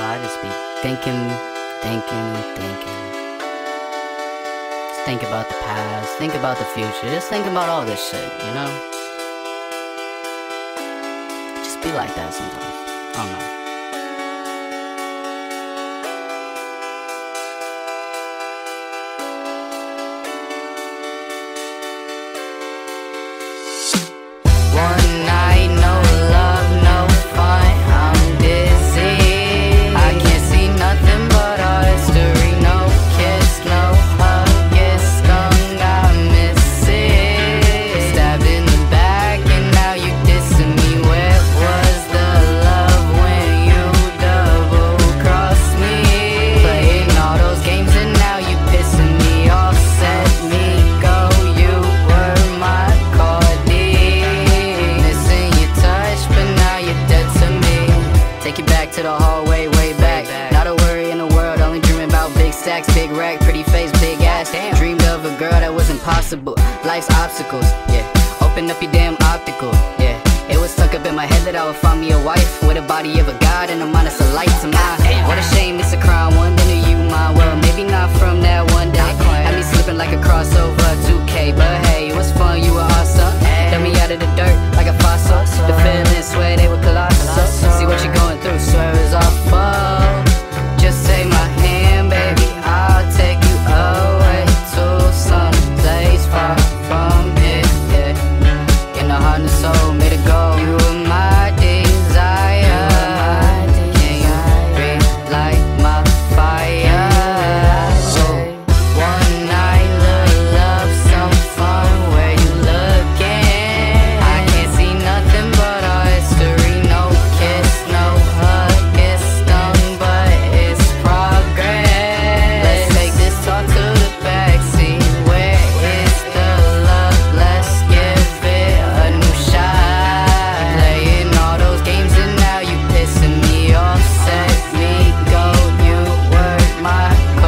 I just be thinking. Just think about the past, think about the future, just think about all this shit, you know? Just be like that sometimes. I don't know. One night, no love, no fun, I'm dizzy. I can't see nothing but our history. No kiss, no hug, get stung, I miss it. Stabbed in the back and now you dissing me. Where was the love when you double-crossed me? Playing all those games and now you pissing me off. Set me go, you were my to the hallway, way back. Not a worry in the world, only dreaming about big stacks, big rack, pretty face, big ass. Dreamed of a girl that was impossible. Life's obstacles, yeah. Open up your damn optical, yeah. It was stuck up in my head that I would find me a wife with a body of a god and a mind that's a light to mine. What a shame, it's a crime. One day knew you mine, well maybe not from that one day. Had me slipping like a crossover 2K, but hey, it was fun, you were awesome. Got me out of the dirt like a fossil. The feelings swear they were colossal. See what you're going through, swear it's awful. Just take my hand, baby, I'll take you away to some place far from here, yeah. In the heart and soul, made it go. You were my desire. Can you relight my fire? Oh, one night, little love, some fun. Where you looking? I can't see nothing but our history. No kiss, no hug, it's stung, but it's progress. Let's take this talk to the backseat. Where is the love? Let's give it a new shot. Playing all those games and now you pissing me off. Set me go, you were my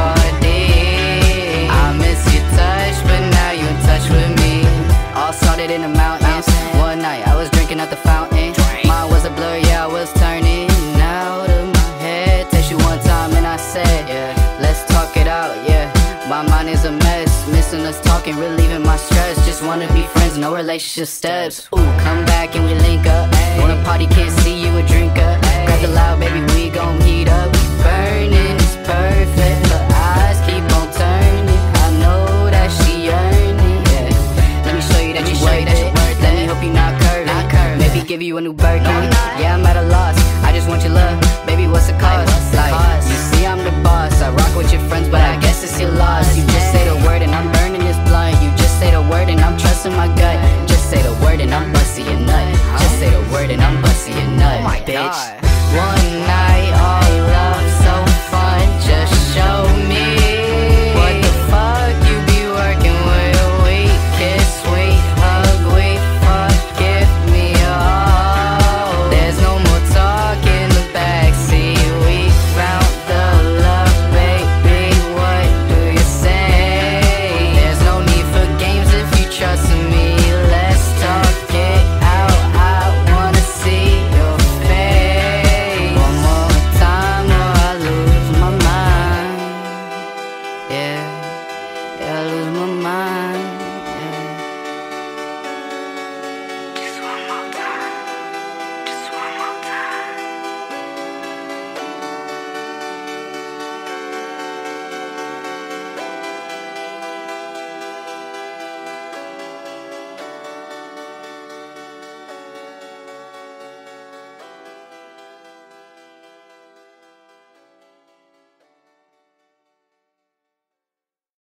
cardi. I miss your touch, but now you in touch with me. All started in the mountains. One night I was drinking at the fountain. Mine was a blur, yeah, I was turning out of my head. Text you one time and I said, yeah, let's talk it out, yeah. My mind is a mess, missing us talking, relieving my stress. Just wanna be friends, no relationship steps. Ooh, come back and we link up. Wanna party, can't see you a drinker. Grab the loud, baby, we gon' heat up. Burning is perfect, her eyes keep on turning. I know that she yearning, yeah. Let me show you that you worth it. Let me hope you not curving. Maybe give you a new Birkin.